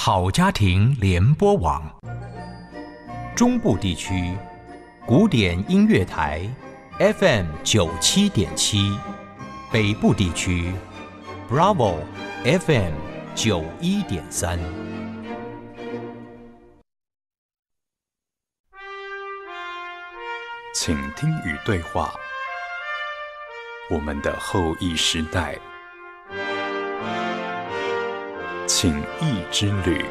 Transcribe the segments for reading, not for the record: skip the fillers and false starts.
好家庭联播网，中部地区古典音乐台 FM97.7，北部地区 Bravo FM91.3。 请听与对话，我们的后疫时代，请益之旅。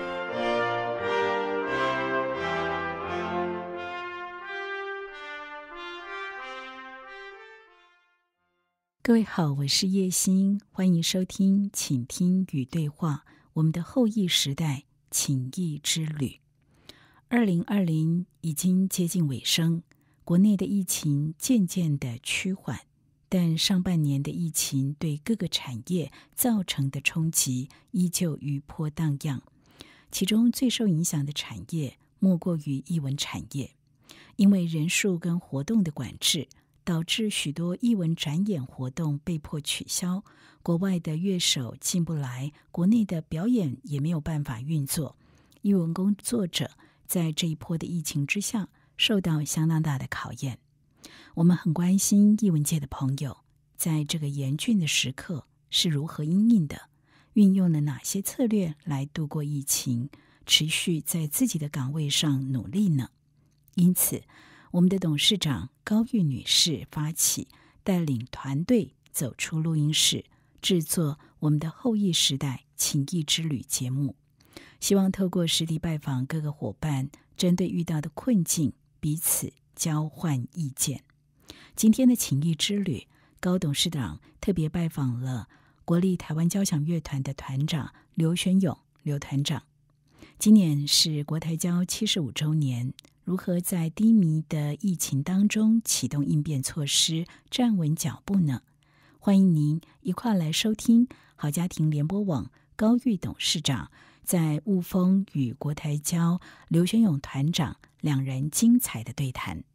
各位好，我是叶欣，欢迎收听请听与对话，我们的后疫时代，请益之旅。2020已经接近尾声，国内的疫情渐渐的趋缓，但上半年的疫情对各个产业造成的冲击依旧余波荡漾。其中最受影响的产业莫过于艺文产业，因为人数跟活动的管制，导致许多艺文展演活动被迫取消，国外的乐手进不来，国内的表演也没有办法运作。艺文工作者在这一波的疫情之下受到相当大的考验。我们很关心艺文界的朋友在这个严峻的时刻是如何因应的，运用了哪些策略来度过疫情，持续在自己的岗位上努力呢？因此我们的董事长高玉女士发起，带领团队走出录音室，制作我们的后疫时代请益之旅节目，希望透过实地拜访各个伙伴，针对遇到的困境彼此交换意见。今天的请益之旅，高董事长特别拜访了国立台湾交响乐团的团长刘玄勇刘团长。今年是国台交75周年，如何在低迷的疫情当中启动应变措施，站稳脚步呢？欢迎您一块来收听好家庭联播网高玉董事长在雾峰与国台交刘玄勇团长两人精彩的对谈。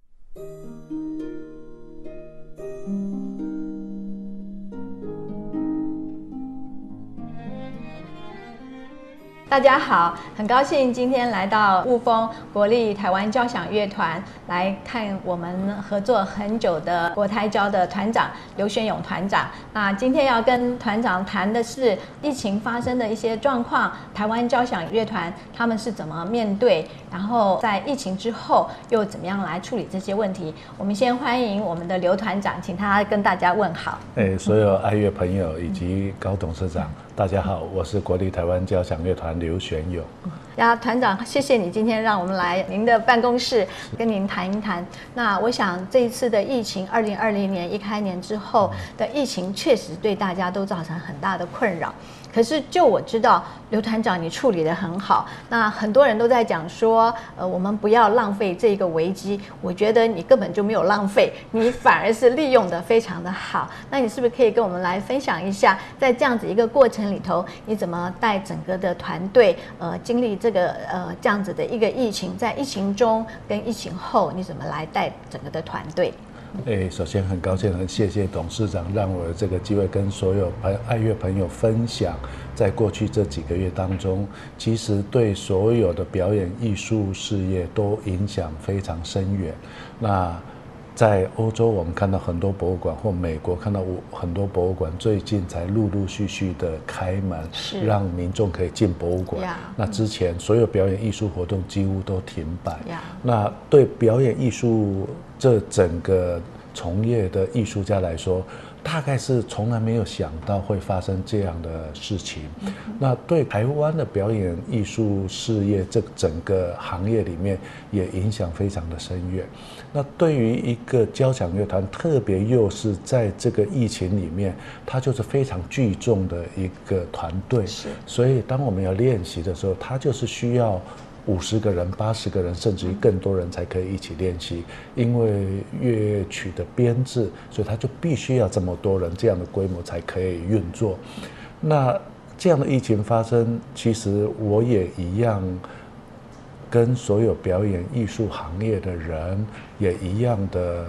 大家好，很高兴今天来到雾峰国立台湾交响乐团来看我们合作很久的国台交的团长刘玄勇团长。那今天要跟团长谈的是疫情发生的一些状况，台湾交响乐团他们是怎么面对，然后在疫情之后又怎么样来处理这些问题。我们先欢迎我们的刘团长，请他跟大家问好。 所有爱乐朋友以及高董事长，大家好，我是国立台湾交响乐团刘玄勇。 团长，谢谢你今天让我们来您的办公室跟您谈一谈。那我想这一次的疫情，2020年一开年之后的疫情，确实对大家都造成很大的困扰。可是就我知道，刘团长你处理得很好。那很多人都在讲说，我们不要浪费这个危机。我觉得你根本就没有浪费，你反而是利用得非常的好。那你是不是可以跟我们来分享一下，在这样子一个过程里头，你怎么带整个的团队，经历这个这样子的一个疫情，在疫情中跟疫情后，你怎么来带整个的团队？ 首先很高兴，很谢谢董事长让我有这个机会跟所有爱乐朋友分享，在过去这几个月当中，其实对所有的表演艺术事业都影响非常深远。那在欧洲，我们看到很多博物馆，或美国看到很多博物馆，最近才陆陆续续的开门，让民众可以进博物馆。那之前所有表演艺术活动几乎都停摆。那对表演艺术这整个从业的艺术家来说，大概是从来没有想到会发生这样的事情。那对台湾的表演艺术事业这整个行业里面也影响非常的深远。那对于一个交响乐团，特别又是在这个疫情里面，它就是非常聚众的一个团队。所以当我们要练习的时候，它就是需要50个人、80个人，甚至于更多人才可以一起练习。因为乐曲的编制，所以它就必须要这么多人，这样的规模才可以运作。那这样的疫情发生，其实我也一样，跟所有表演艺术行业的人也一样的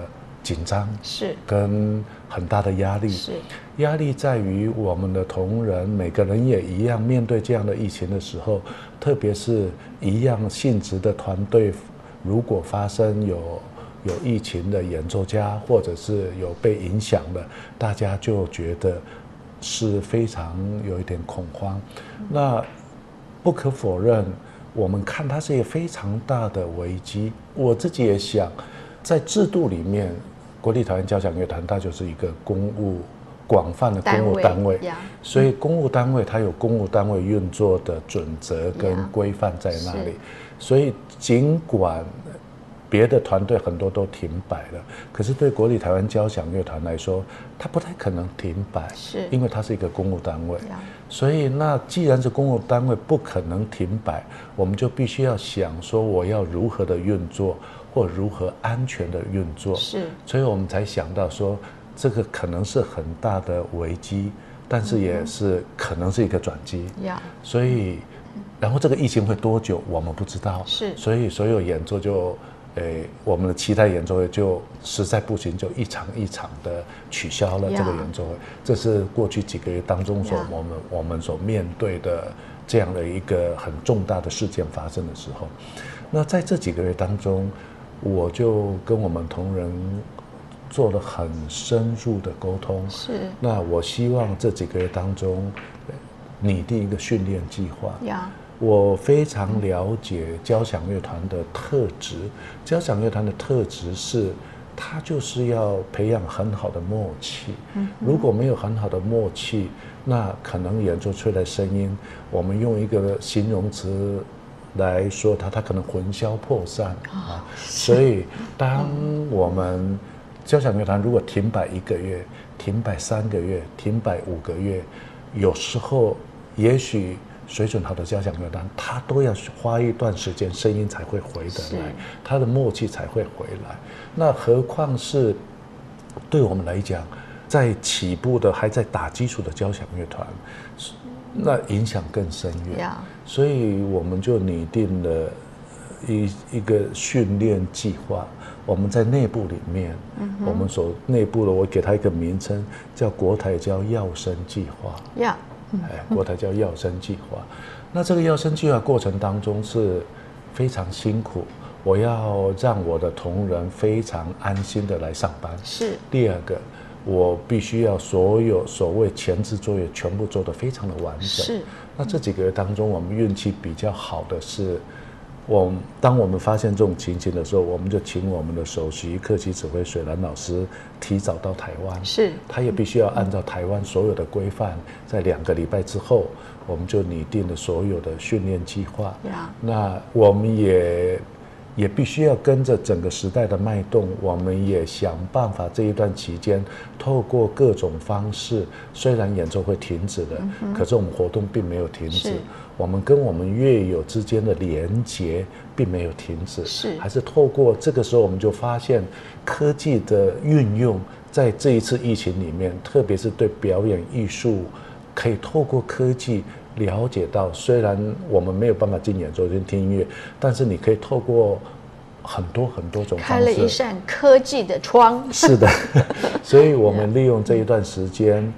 紧张， 是跟很大的压力。 是压力在于我们的同仁每个人也一样，面对这样的疫情的时候，特别是一样性质的团队，如果发生有疫情的演奏家，或者是有被影响的，大家就觉得是非常有一点恐慌。那不可否认，我们看它是一个非常大的危机。我自己也想，在制度里面，国立台湾交响乐团它就是一个广泛的公务单位，所以公务单位它有公务单位运作的准则跟规范在那里。所以尽管别的团队很多都停摆了，可是对国立台湾交响乐团来说，它不太可能停摆，因为它是一个公务单位。所以那既然是公务单位不可能停摆，我们就必须要想说我要如何的运作，或如何安全的运作。所以我们才想到说，这个可能是很大的危机，但是也是可能是一个转机。所以，然后这个疫情会多久，我们不知道。所以所有演奏就。我们的期待演奏会就实在不行，就一场一场的取消了这个演奏会。这是过去几个月当中我们所面对的这样的一个很重大的事件发生的时候。那在这几个月当中，我就跟我们同仁做了很深入的沟通。那我希望这几个月当中拟定一个训练计划。我非常了解交响乐团的特质，交响乐团的特质是，它就是要培养很好的默契。如果没有很好的默契，那可能演奏出来的声音，我们用一个形容词来说它可能魂销魄散啊。所以，当我们交响乐团如果停摆1个月、停摆3个月、停摆5个月，有时候也许。水准好的交响乐团，它都要花一段时间，声音才会回得来，它的默契才会回来。那何况是对我们来讲，在起步的还在打基础的交响乐团，那影响更深远。所以我们就拟定了一个训练计划。我们在内部里面，我们所内部的，我给它一个名称，叫国台交药生计划。国台交药生计划。那这个药生计划过程当中是非常辛苦，我要让我的同仁非常安心的来上班。第二个，我必须要所有所谓前置作业全部做得非常的完整。那这几个月当中，我们运气比较好的是，当我们发现这种情形的时候，我们就请我们的首席客席指挥水兰老师提早到台湾。他也必须要按照台湾所有的规范，在2个礼拜之后，我们就拟定了所有的训练计划。那我们也必须要跟着整个时代的脉动，我们也想办法这一段期间，透过各种方式，虽然演奏会停止了，可是我们活动并没有停止，我们跟我们乐友之间的连结并没有停止，还是透过这个时候，我们就发现科技的运用在这一次疫情里面，特别是对表演艺术，可以透过科技了解到，虽然我们没有办法进演奏厅听音乐，但是你可以透过很多种方式， 开了一扇科技的窗。 是的，所以我们利用这一段时间，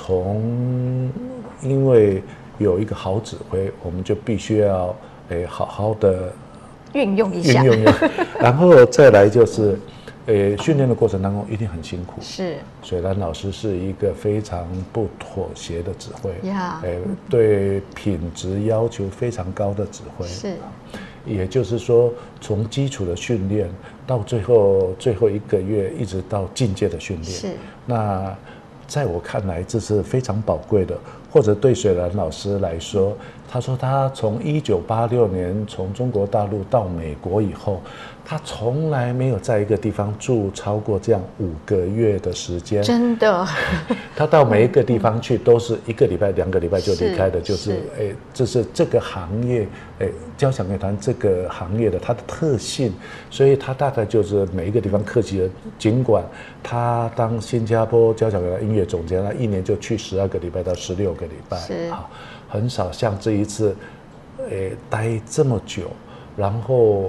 因为有一个好指挥，我们就必须要好好的运用一下， 然后再来就是。训练的过程当中一定很辛苦。水兰老师是一个非常不妥协的指挥，对品质要求非常高的指挥。也就是说，从基础的训练到最后1个月，一直到进阶的训练。那在我看来，这是非常宝贵的。或者对水兰老师来说，他说他从1986年从中国大陆到美国以后，他从来没有在一个地方住超过这样5个月的时间。 真的， 他到每一个地方去都是1个礼拜、2个礼拜就离开的，就是这是这个行业交响乐团这个行业的它的特性，所以他大概就是每一个地方客气的。尽管他当新加坡交响乐团音乐总监，他1年就去12个礼拜到16个礼拜，很少像这一次，待这么久，然后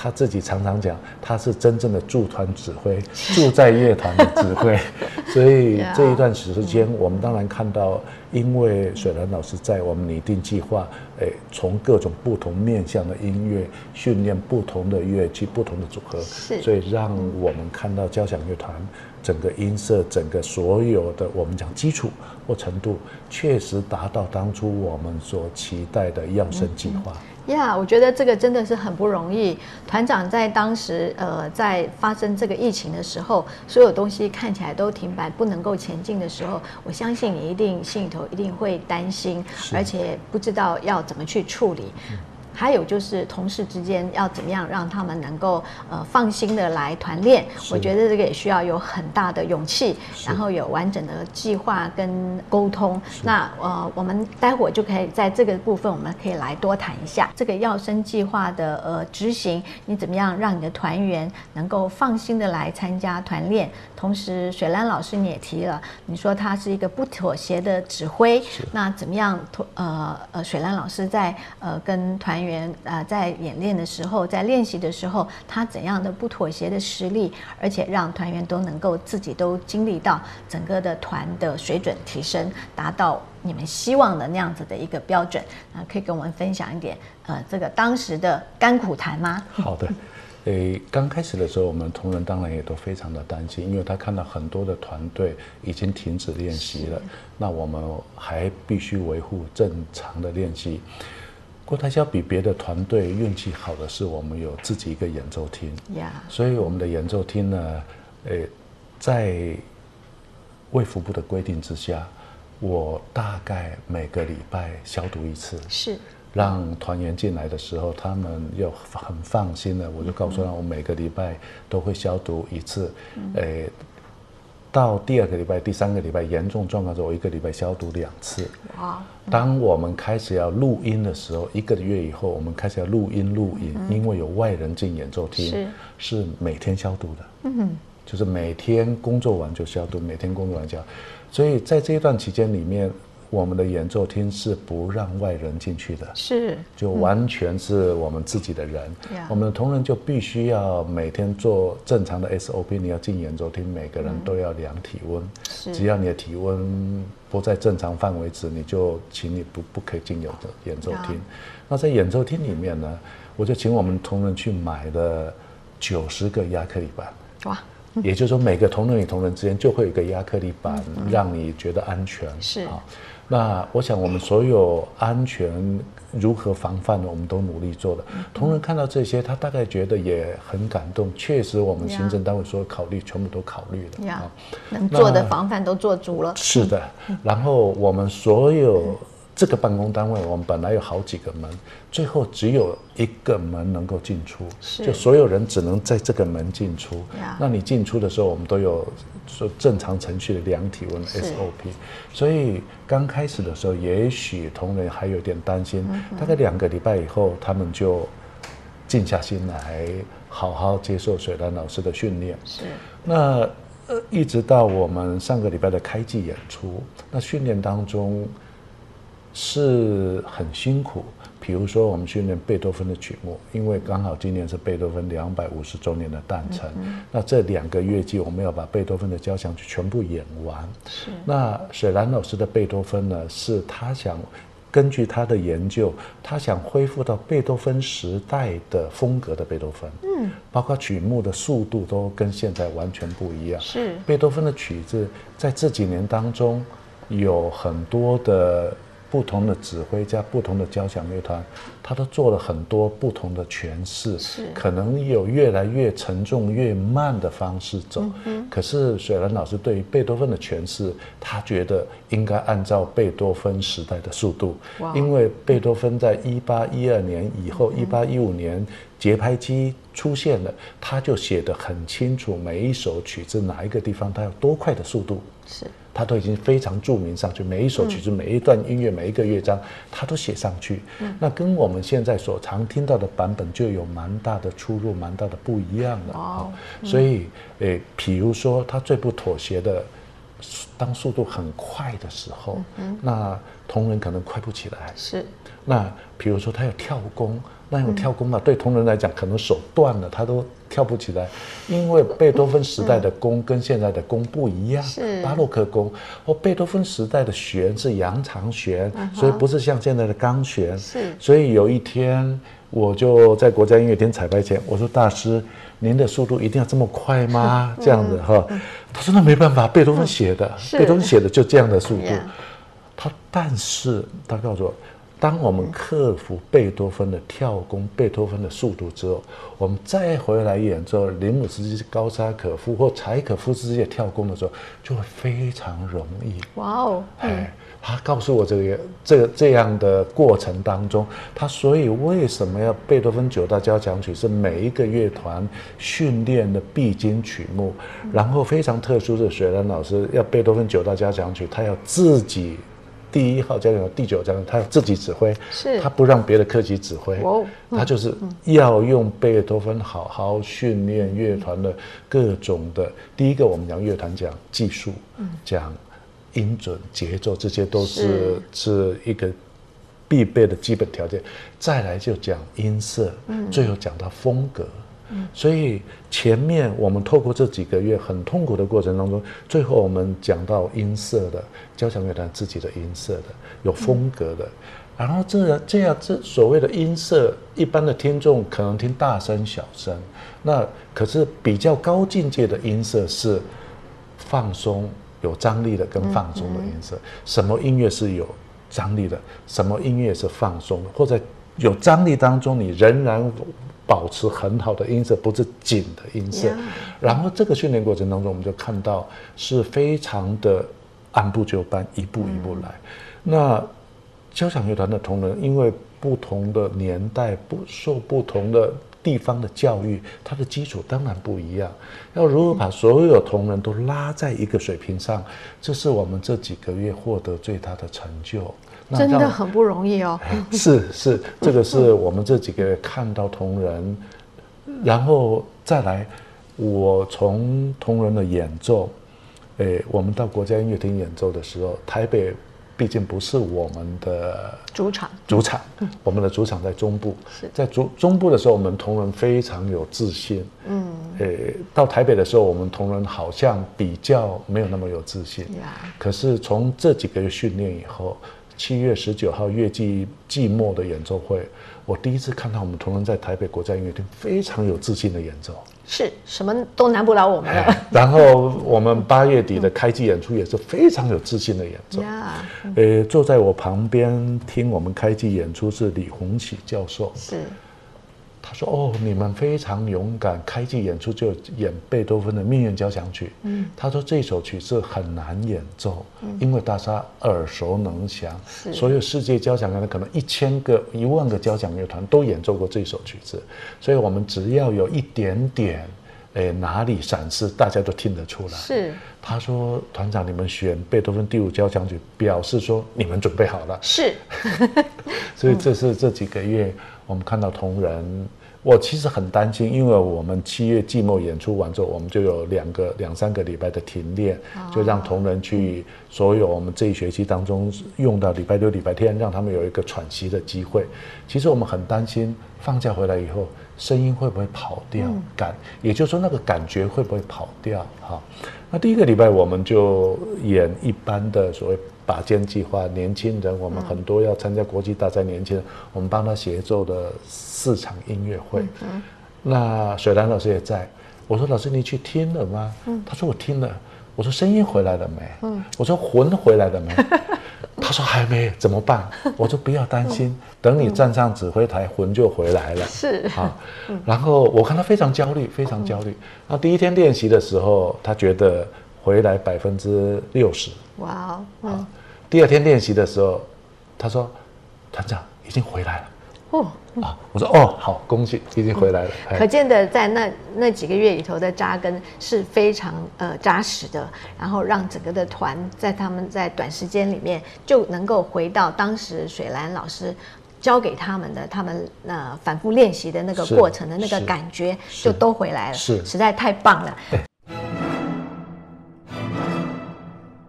他自己常常讲，他是真正的驻团指挥，住在乐团的指挥。所以这一段时间，我们当然看到，因为水兰老师在我们拟定计划，从各种不同面向的音乐训练不同的乐器、不同的组合，所以让我们看到交响乐团整个音色、整个所有的我们讲基础或程度，确实达到当初我们所期待的要生计划。 我觉得这个真的是很不容易。团长在当时在发生这个疫情的时候，所有东西看起来都停摆，不能够前进的时候，我相信你一定心里头一定会担心，而且不知道要怎么去处理。还有就是同事之间要怎么样让他们能够放心的来团练，我觉得这个也需要有很大的勇气，然后有完整的计划跟沟通。那我们待会儿就可以在这个部分，我们可以来多谈一下这个要生计划的执行，你怎么样让你的团员能够放心的来参加团练。同时水兰老师你也提了，你说他是一个不妥协的指挥，那怎么样水兰老师在跟团员在演练的时候，在练习的时候，他怎样的不妥协的实力，而且让团员都能够自己都经历到整个的团的水准提升，达到你们希望的那样子的一个标准。可以跟我们分享一点这个当时的甘苦谈吗？ 好的。刚开始的时候，我们同仁当然也都非常的担心，因为他看到很多的团队已经停止练习了，那我们还必须维护正常的练习。国台交比别的团队运气好的是，我们有自己一个演奏厅，所以我们的演奏厅呢，在卫福部的规定之下，我大概每个礼拜消毒一次，是让团员进来的时候，他们又很放心的，我就告诉他，我每个礼拜都会消毒一次，到第2个礼拜、第3个礼拜严重状况的时候，我1个礼拜消毒2次。当我们开始要录音的时候，1个月以后，我们开始要录音，因为有外人进演奏厅，是每天消毒的。就是每天工作完就消毒，每天工作完就消毒。所以在这一段期间里面，我们的演奏厅是不让外人进去的，就完全是我们自己的人。我们的同仁就必须要每天做正常的 SOP， 你要进演奏厅，每个人都要量体温，只要你的体温不在正常范围值，你就请你不可以进演奏厅。那在演奏厅里面呢，我就请我们同仁去买了90个亚克力板。也就是说，每个同仁与同仁之间就会有一个亚克力板，让你觉得安全。那我想我们所有安全如何防范呢？我们都努力做了。同仁看到这些，他大概觉得也很感动。确实，我们行政单位所有考虑全部都考虑了， 能做的防范都做足了。 是的。然后我们所有这个办公单位，我们本来有好几个门，最后只有1个门能够进出，就所有人只能在这个门进出。那你进出的时候，我们都有说正常程序的量体温 SOP。所以刚开始的时候，也许同仁还有点担心，大概2个礼拜以后，他们就静下心来，好好接受水兰老师的训练。那一直到我们上个礼拜的开季演出，那训练当中是很辛苦。比如说我们训练贝多芬的曲目，因为刚好今年是贝多芬250周年的诞辰，那这2个乐季我们要把贝多芬的交响曲全部演完。那水兰老师的贝多芬呢，是他想根据他的研究，他想恢复到贝多芬时代的风格的贝多芬，包括曲目的速度都跟现在完全不一样。贝多芬的曲子在这几年当中有很多的不同的指挥加不同的交响乐团，他都做了很多不同的诠释，可能有越来越沉重越慢的方式走。可是水兰老师对于贝多芬的诠释，他觉得应该按照贝多芬时代的速度，因为贝多芬在1812年以后，1815年节拍机出现了，他就写得很清楚，每一首曲子哪一个地方他要多快的速度，他都已经非常注明上去，每一首曲子、每一段音乐、每一个乐章，他都写上去。那跟我们现在所常听到的版本就有蛮大的出入，蛮大的不一样的。所以，比如说他最不妥协的当速度很快的时候，那同仁可能快不起来。 是。 那比如说他要跳弓，那种跳弓嘛，对同仁来讲可能手断了，他都跳不起来，因为贝多芬时代的弓跟现在的弓不一样，巴洛克弓。贝多芬时代的弦是羊肠弦，所以不是像现在的钢弦。 是。 所以有一天我就在国家音乐厅彩排前，我说大师，您的速度一定要这么快吗？这样子哈。他说那没办法，贝多芬写的，贝多芬写的就这样的速度。但是他告诉我，当我们克服贝多芬的跳弓、贝多芬的速度之后，我们再回来演奏林姆斯基、高沙可夫或柴可夫斯基的跳弓的时候，就会非常容易。 哇哦！ 他告诉我这样的过程当中，他所以为什么要贝多芬9大交响曲是每一个乐团训练的必经曲目，然后非常特殊的，水兰老师要贝多芬9大交响曲，他要自己。第1号交响曲、第9交响曲，他要自己指挥，他不让别的科级指挥，他就是要用贝多芬好好训练乐团的各种的。第一个，我们讲乐团讲技术，讲音准、节奏，这些都是一个必备的基本条件。再来就讲音色，最后讲到风格。所以前面我们透过这几个月很痛苦的过程当中，最后我们讲到音色的交响乐团自己的音色的有风格的，然后这所谓的音色，一般的听众可能听大声小声，那可是比较高境界的音色是放松有张力的跟放松的音色。什么音乐是有张力的，什么音乐是放松的，或者有张力当中你仍然保持很好的音色，不是紧的音色。然后这个训练过程当中，我们就看到是非常的按部就班，一步一步来。那交响乐团的同仁，因为不同的年代，受不同的地方的教育，它的基础当然不一样。要如何把所有同仁都拉在一个水平上，这是我们这几个月获得最大的成就。 真的很不容易哦。 是，这个是我们这几个月看到同仁，然后再来，我从同仁的演奏，我们到国家音乐厅演奏的时候，台北毕竟不是我们的主场，我们的主场在中部，在中部的时候，我们同仁非常有自信。到台北的时候，我们同仁好像比较没有那么有自信。可是从这几个月训练以后，7月19号乐季末的演奏会，我第一次看到我们同仁在台北国家音乐厅非常有自信的演奏， 是什么都难不倒我们了。 然后我们8月底的开季演出也是非常有自信的演奏。坐在我旁边听我们开季演出是李鸿启教授，他说：“哦，你们非常勇敢，开季演出就演贝多芬的《命运交响曲》。他说这首曲子很难演奏，因为大家耳熟能详，所有世界交响乐团可能1000个、10000个交响乐团都演奏过这首曲子，所以我们只要有一点点，哪里闪失，大家都听得出来。”他说：“团长，你们选贝多芬第5交响曲，表示说你们准备好了。”所以这是这几个月我们看到同仁。我其实很担心，因为我们7月季末演出完之后，我们就有2、3个礼拜的停练，就让同仁去所有我们这一学期当中用到礼拜6、礼拜天，让他们有一个喘息的机会。其实我们很担心放假回来以后声音会不会跑掉，也就是说那个感觉会不会跑掉。那第1个礼拜我们就演一般的所谓拔尖计划，年轻人，我们很多要参加国际大赛年轻人，我们帮他协奏的4场音乐会。那水兰老师也在，我说老师你去听了吗？他说我听了。我说声音回来了没？我说魂回来了没？他说还没，怎么办？我说不要担心，等你站上指挥台，魂就回来了。然后我看他非常焦虑，非常焦虑。然后第1天练习的时候，他觉得回来60%。哇哦！第2天练习的时候，他说：“团长已经回来了。”我说哦，好，恭喜，已经回来了。 可见的，在那几个月里头的扎根是非常扎实的，然后让整个的团他们在短时间里面就能够回到当时水兰老师教给他们的，他们反复练习的那个过程的那个感觉，就都回来了，实在太棒了。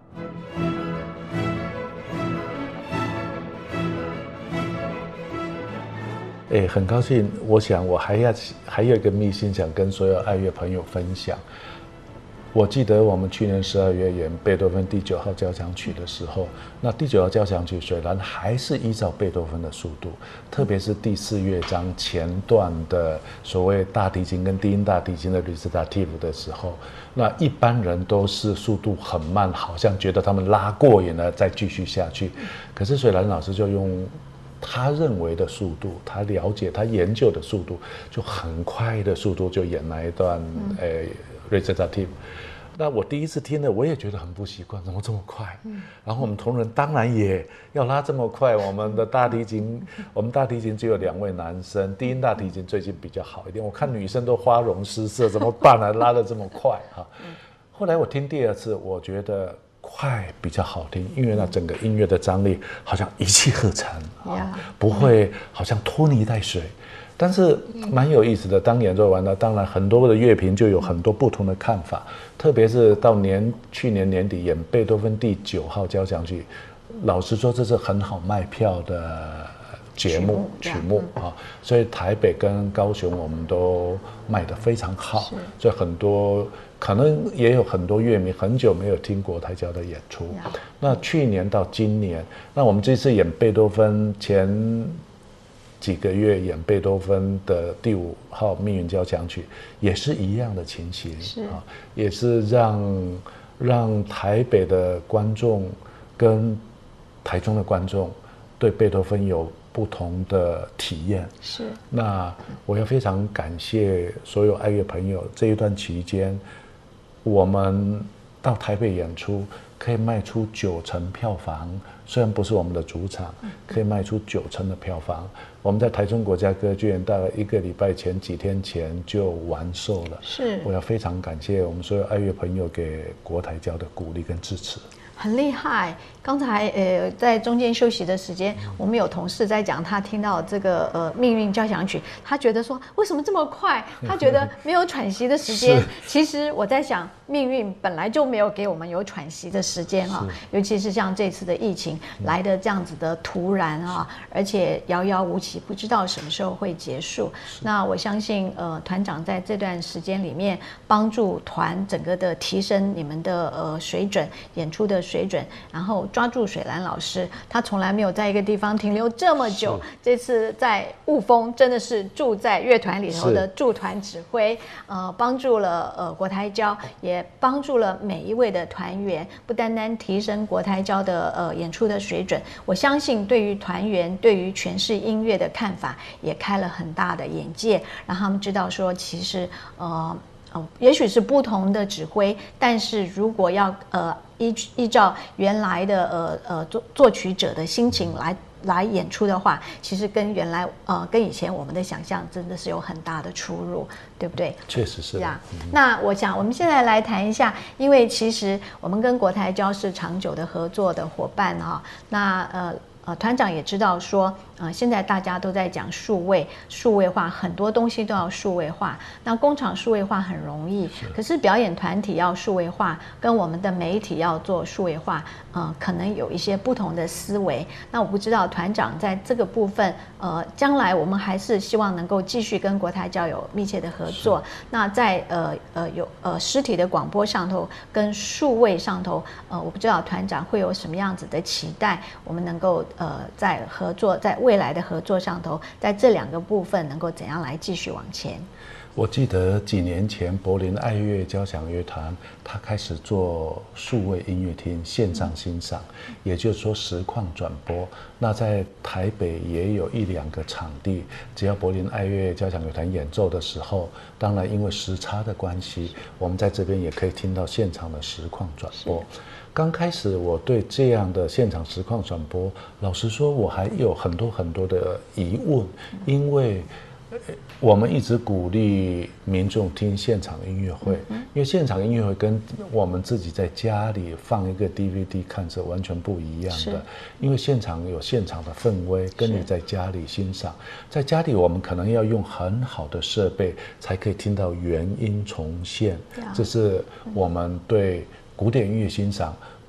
很高兴。我想我还有一个秘辛想跟所有爱乐朋友分享。我记得我们去年12月演贝多芬第9号交响曲的时候，那第9号交响曲虽然还是依照贝多芬的速度，特别是第4乐章前段的所谓大提琴跟低音大提琴的 recitative 的时候，那一般人都是速度很慢，好像觉得他们拉过瘾了再继续下去。可是水兰老师就用他认为的速度，他了解他研究的速度，就很快的速度就演那一段recitative。那我第一次听了，我也觉得很不习惯，怎么这么快？然后我们同仁当然也要拉这么快。我们大提琴只有2位男生，低音大提琴最近比较好一点。我看女生都花容失色，怎么办呢？拉得这么快哈。后来我听第2次，我觉得快比较好听，因为那整个音乐的张力好像一气呵成，不会好像拖泥带水。但是蛮有意思的，当演奏完了，当然很多的乐评就有很多不同的看法，特别是到去年年底演贝多芬第9号交响曲，老实说这是很好卖票的曲目啊，所以台北跟高雄我们都卖得非常好，所以很多可能也有很多乐迷很久没有听国台交的演出。那去年到今年，那我们这次演贝多芬前几个月演贝多芬的第5号命运交响曲，也是一样的情形啊，也是让台北的观众跟台中的观众对贝多芬有不同的体验。是，那我要非常感谢所有爱乐朋友，这一段期间，我们到台北演出可以卖出90%票房，虽然不是我们的主场，可以卖出90%的票房。我们在台中国家歌剧院大概1个礼拜前几天前就完售了。是，我要非常感谢我们所有爱乐朋友给国台交的鼓励跟支持。 很厉害。刚才在中间休息的时间，我们有同事在讲，他听到这个命运交响曲，他觉得说为什么这么快？他觉得没有喘息的时间。其实我在想，命运本来就没有给我们有喘息的时间啊，尤其是像这次的疫情来的这样子的突然啊，而且遥遥无期，不知道什么时候会结束。那我相信团长在这段时间里面帮助团整个的提升你们的水准，演出的水准，然后抓住水兰老师，他从来没有在一个地方停留这么久。这次在雾峰真的是住在乐团里头的驻团指挥，帮助了国台交，也帮助了每一位的团员，不单单提升国台交的演出的水准，我相信对于团员对于诠释音乐的看法也开了很大的眼界，让他们知道说其实也许是不同的指挥，但是如果要依照原来的作曲者的心情来演出的话，其实跟原来跟以前我们的想象真的是有很大的出入，对不对？ 确实是。 那我想我们现在来谈一下，因为其实我们跟国台交是长久的合作的伙伴哈。那团长也知道说，现在大家都在讲数位化，很多东西都要数位化。那工厂数位化很容易，可是表演团体要数位化，跟我们的媒体要做数位化，可能有一些不同的思维。那我不知道团长在这个部分，将来我们还是希望能够继续跟国台交有密切的合作。那在有实体的广播上头跟数位上头，我不知道团长会有什么样子的期待，我们能够在未来的合作上头，在这2个部分能够怎样来继续往前？ 我记得几年前柏林爱乐交响乐团，他开始做数位音乐厅线上欣赏，也就是说实况转播。那在台北也有1、2个场地，只要柏林爱乐交响乐团演奏的时候，当然因为时差的关系，我们在这边也可以听到现场的实况转播。刚开始我对这样的现场实况转播，老实说我还有很多的疑问，因为我们一直鼓励民众听现场音乐会，因为现场音乐会跟我们自己在家里放一个 DVD 看是完全不一样的，因为现场有现场的氛围，跟你在家里欣赏，在家里我们可能要用很好的设备才可以听到原音重现，这是我们对古典音乐欣赏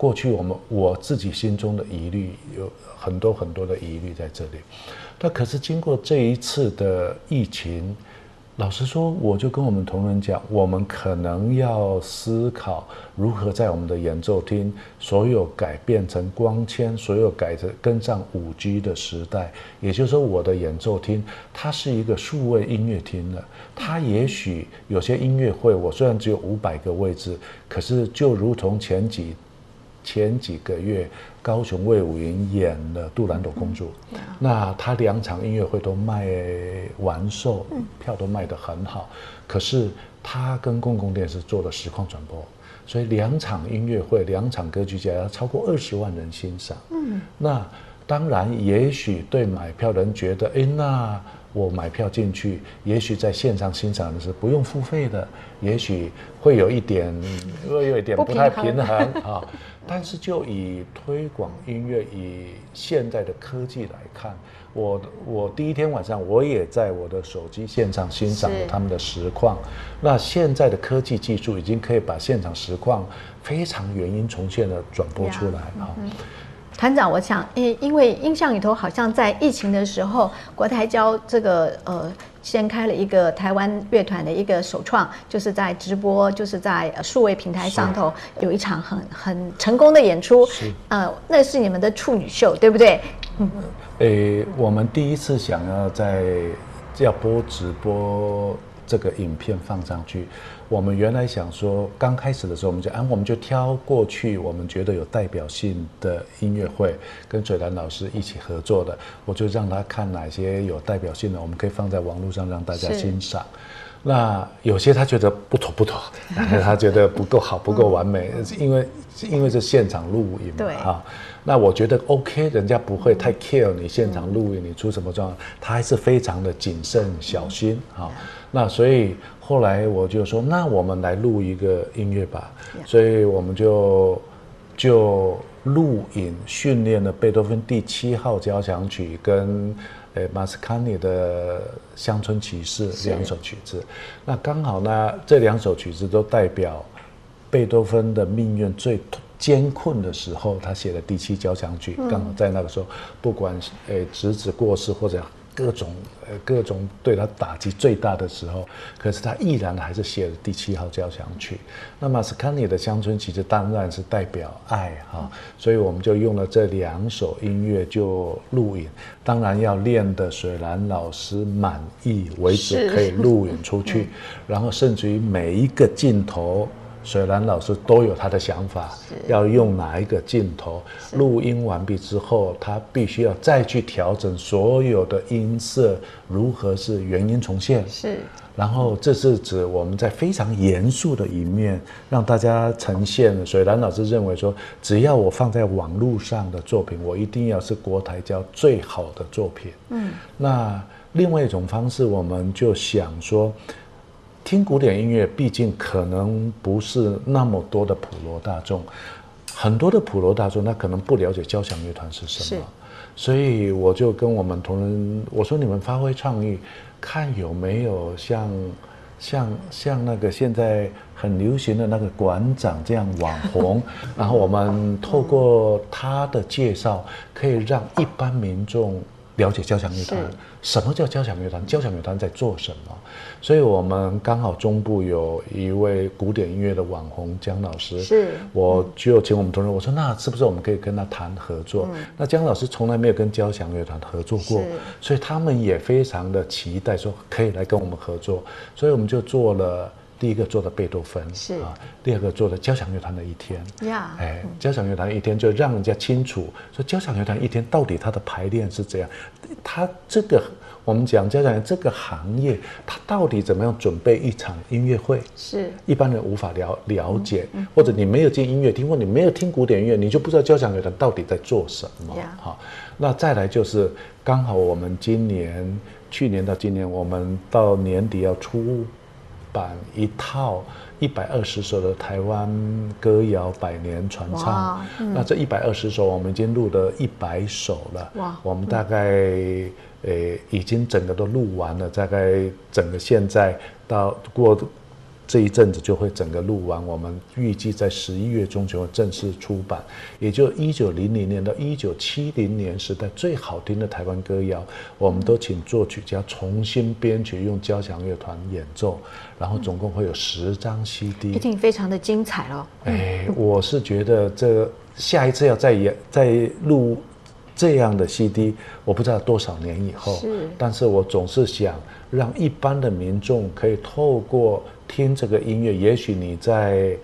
过去我自己心中的疑虑有很多的疑虑在这里。那可是经过这一次的疫情，老实说，我就跟我们同仁讲，我们可能要思考如何在我们的演奏厅所有改变成光纤，所有改成跟上5G 的时代。也就是说，我的演奏厅它是一个数位音乐厅了。它也许有些音乐会，我虽然只有500个位置，可是就如同前几个月高雄卫武营演了杜兰朵公主，那他2场音乐会都卖完售，票都卖得很好。可是他跟公共电视做了实况转播，所以2场音乐会2场歌剧节要超过20万人欣赏。那当然也许对买票的人觉得，那我买票进去，也许在线上欣赏的是不用付费的，也许会有一点不太平衡啊。但是就以推广音乐，以现在的科技来看，我第一天晚上我也在我的手机线上欣赏了他们的实况。那现在的科技技术已经可以把现场实况非常原音重现的转播出来啊。 团长，我想，因为印象里头好像在疫情的时候，国台交这个先开了一个台湾乐团的一个首创，就是在直播，就是在数位平台上头有一场很成功的演出。那是你们的处女秀，对不对？ 我们第一次想要播直播这个影片放上去。我们原来想说，刚开始的时候我们就挑过去我们觉得有代表性的音乐会，跟水兰老师一起合作的，我就让他看哪些有代表性的，我们可以放在网络上让大家欣赏。那有些他觉得不妥，他觉得不够好，不够完美，因为是现场录影嘛，哈。那我觉得 OK， 人家不会太 care 你现场录影你出什么状况，他还是非常的谨慎小心啊。那所以后来我就说，那我们来录一个音乐吧，所以我们就录影训练了贝多芬第7号交响曲跟马斯卡尼的乡村骑士2首曲子。那刚好呢，这2首曲子都代表贝多芬的命运最艰困的时候，他写的第7交响曲，刚好在那个时候，不管侄子过世或者各种对他打击最大的时候，可是他依然还是写了第7号交响曲。那马斯卡尼的乡村其实当然是代表爱哈，所以我们就用了这2首音乐就录影，当然要练的水兰老师满意为止可以录影出去，然后甚至于每一个镜头水兰老师都有他的想法，要用哪一个镜头，录音完毕之后他必须要再去调整所有的音色如何是原音重现，然后这是指我们在非常严肃的一面让大家呈现。水兰老师认为说，只要我放在网络上的作品，我一定要是国台交最好的作品。那另外一种方式，我们就想说，听古典音乐毕竟可能不是那么多的普罗大众，很多的普罗大众他可能不了解交响乐团是什么，所以我就跟我们同仁我说，你们发挥创意，看有没有像那个现在很流行的那个馆长这样网红然后我们透过他的介绍，可以让一般民众了解交响乐团，什么叫交响乐团？交响乐团在做什么？所以我们刚好中部有一位古典音乐的网红姜老师，我就请我们同仁，我说那是不是我们可以跟他谈合作？那姜老师从来没有跟交响乐团合作过，所以他们也非常的期待说可以来跟我们合作，所以我们就做了。第一个做的贝多芬，第二个做的交响乐团的一天，交响乐团一天就让人家清楚说交响乐团一天到底它的排练是怎样，它这个我们讲交响乐这个行业，它到底怎么样准备一场音乐会，一般人无法了解，或者你没有进音乐厅，或你没有听古典音乐，你就不知道交响乐团到底在做什么。那再来就是刚好我们去年到今年，我们到年底要出版一套120首的台湾歌谣百年传唱，那这120首我们已经录了100首了，我们大概已经整个都录完了，大概整个现在到这一阵子就会整个录完，我们预计在11月中就会正式出版，也就1900年到1970年时代最好听的台湾歌谣，我们都请作曲家重新编曲，用交响乐团演奏，然后总共会有10张 CD， 一定非常的精彩咯。 我是觉得这下一次要再录这样的 CD， 我不知道多少年以后，但是我总是想让一般的民众可以透过听这个音乐，也许你在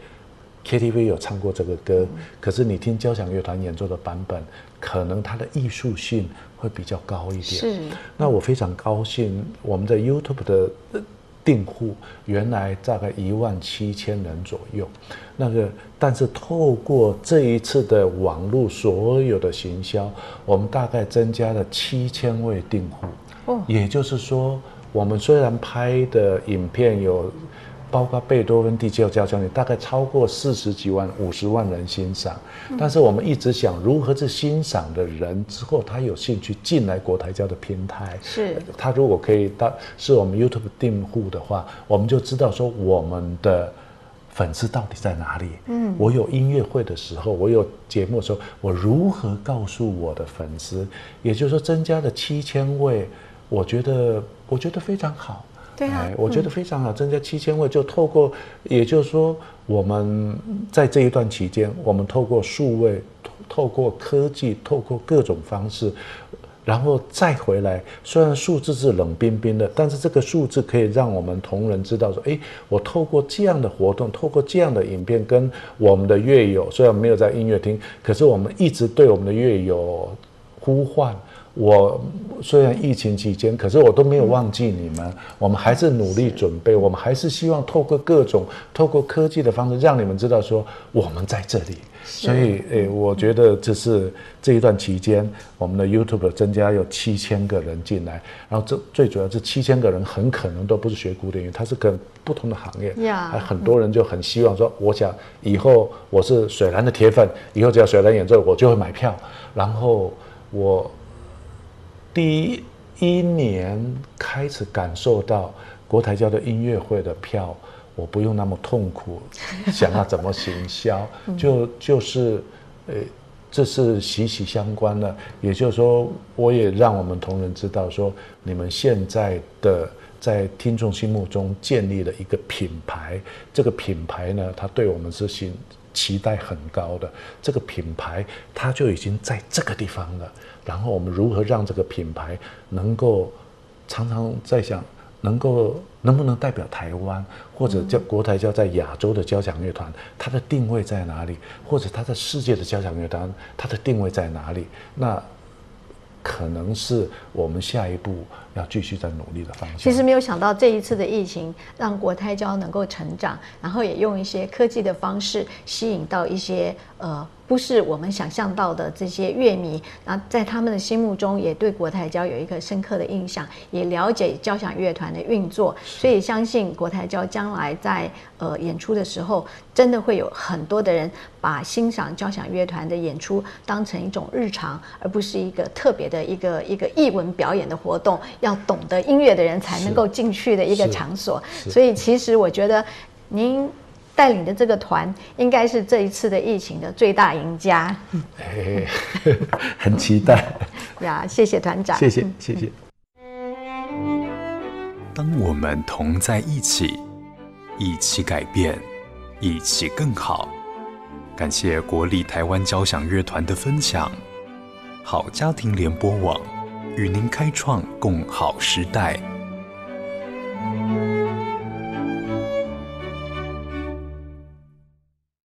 KTV 有唱过这个歌，可是你听交响乐团演奏的版本，可能它的艺术性会比较高一点。 是， 那我非常高兴，我们的 YouTube 的订户原来大概17000人左右，但是透过这一次的网络所有的行销，我们大概增加了7000位订户。也就是说，我们虽然拍的影片有包括贝多芬第7号交响曲，大概超过40几万、50万人欣赏，但是我们一直想如何是欣赏的人之后，他有兴趣进来国台交的平台， 是他如果可以是我们 YouTube 订户的话，我们就知道说我们的粉丝到底在哪里。我有音乐会的时候，我有节目的时候，我如何告诉我的粉丝？也就是说，增加了7000位，我觉得非常好。 对啊， 我觉得非常好，增加7000位，就透过，也就是说，我们在这一段期间，我们透过数位，透过科技，透过各种方式，然后再回来。虽然数字是冷冰冰的，但是这个数字可以让我们同仁知道说，我透过这样的活动，透过这样的影片，跟我们的乐友，虽然没有在音乐厅，可是我们一直对我们的乐友呼唤。我虽然疫情期间，可是我都没有忘记你们，我们还是努力准备，我们还是希望透过科技的方式，让你们知道说我们在这里。所以我觉得这是这一段期间，我们的 YouTube 增加有7000个人进来，然后最主要是7000个人很可能都不是学古典乐，他是跟不同的行业，还很多人就很希望说，我想以后我是水兰的铁粉，以后只要水兰演奏，我就会买票，然后我第一年开始感受到国台交的音乐会的票，我不用那么痛苦，想要怎么行销，就是这是息息相关的。也就是说，我也让我们同仁知道说，你们现在的在听众心目中建立了一个品牌，这个品牌呢，它对我们是期待很高的，这个品牌它就已经在这个地方了。然后我们如何让这个品牌能够常常在想，能不能代表台湾，或者叫国台交在亚洲的交响乐团，它的定位在哪里？或者它在世界的交响乐团，它的定位在哪里？那可能是我们下一步要继续在努力的方向。 其实没有想到这一次的疫情让国台交能够成长，然后也用一些科技的方式吸引到一些不是我们想象到的这些乐迷，那在他们的心目中也对国台交有一个深刻的印象，也了解交响乐团的运作，所以相信国台交将来在演出的时候，真的会有很多的人把欣赏交响乐团的演出当成一种日常，而不是一个特别的一个艺文表演的活动，要懂得音乐的人才能够进去的一个场所。所以其实我觉得您带领的这个团应该是这一次的疫情的最大赢家。 很期待呀，谢谢团长， 谢谢。 当我们同在一起，一起改变，一起更好。感谢国立台湾交响乐团的分享，好家庭联播网与您开创共好时代。